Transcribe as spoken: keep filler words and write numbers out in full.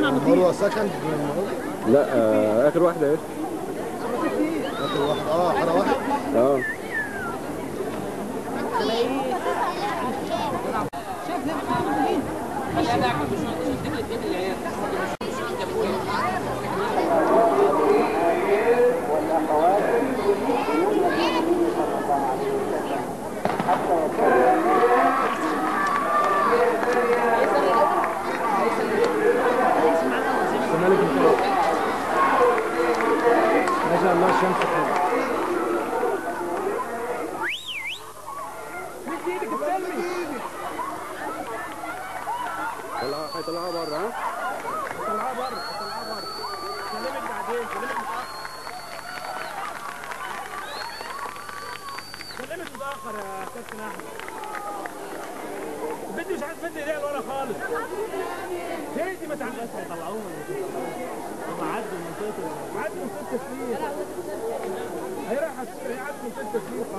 هو سكند. لا آه اخر واحده ايه؟ اخر واحد اه حاره واحد اه ما شاء الله الشمس حلوه. طلعها هيطلعها بره. ها طلعها بره طلعها بره. كلمك بعدين كلمك متاخر. كلمك متاخر يا كابتن احمد. الفيديو مش عايز فيديو ايديها لورا خالص. هي دي ما تعملهاش هيطلعوها. هم عدوا منطقه عدوا منطقه التسليم. هي رايحه هي عدوا منطقه التسليم.